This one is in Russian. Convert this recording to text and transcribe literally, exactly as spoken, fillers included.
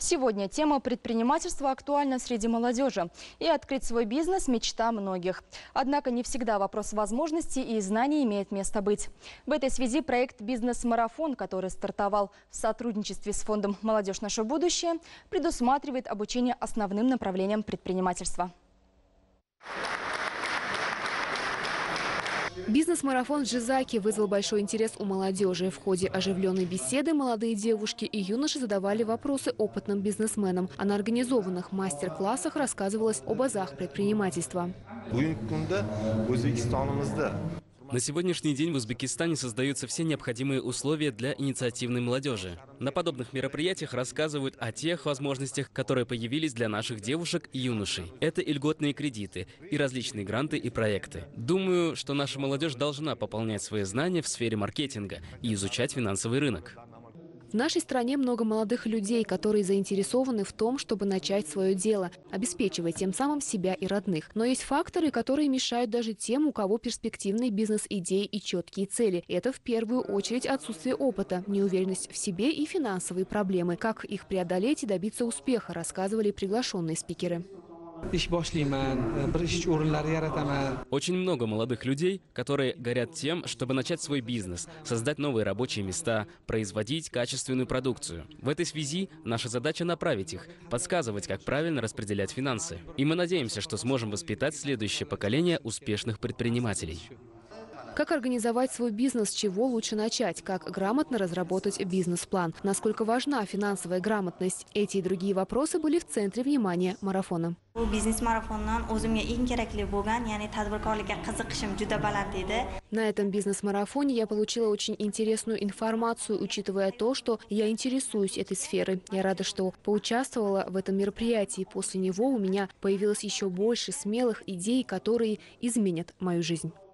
Сегодня тема предпринимательства актуальна среди молодежи. И открыть свой бизнес – мечта многих. Однако не всегда вопрос возможностей и знаний имеет место быть. В этой связи проект «Бизнес-марафон», который стартовал в сотрудничестве с фондом «Молодежь. Наше будущее», предусматривает обучение основным направлениям предпринимательства. Бизнес-марафон в Жизаке вызвал большой интерес у молодежи. В ходе оживленной беседы молодые девушки и юноши задавали вопросы опытным бизнесменам. А на организованных мастер-классах рассказывалось об азах предпринимательства. На сегодняшний день в Узбекистане создаются все необходимые условия для инициативной молодежи. На подобных мероприятиях рассказывают о тех возможностях, которые появились для наших девушек и юношей. Это и льготные кредиты, и различные гранты и проекты. Думаю, что наша молодежь должна пополнять свои знания в сфере маркетинга и изучать финансовый рынок. В нашей стране много молодых людей, которые заинтересованы в том, чтобы начать свое дело, обеспечивая тем самым себя и родных. Но есть факторы, которые мешают даже тем, у кого перспективные бизнес-идеи и четкие цели. Это в первую очередь отсутствие опыта, неуверенность в себе и финансовые проблемы. Как их преодолеть и добиться успеха, рассказывали приглашенные спикеры. Очень много молодых людей, которые горят тем, чтобы начать свой бизнес, создать новые рабочие места, производить качественную продукцию. В этой связи наша задача направить их, подсказывать, как правильно распределять финансы. И мы надеемся, что сможем воспитать следующее поколение успешных предпринимателей. Как организовать свой бизнес, с чего лучше начать, как грамотно разработать бизнес-план, насколько важна финансовая грамотность. Эти и другие вопросы были в центре внимания марафона. На этом бизнес-марафоне я получила очень интересную информацию, учитывая то, что я интересуюсь этой сферой. Я рада, что поучаствовала в этом мероприятии. После него у меня появилось еще больше смелых идей, которые изменят мою жизнь.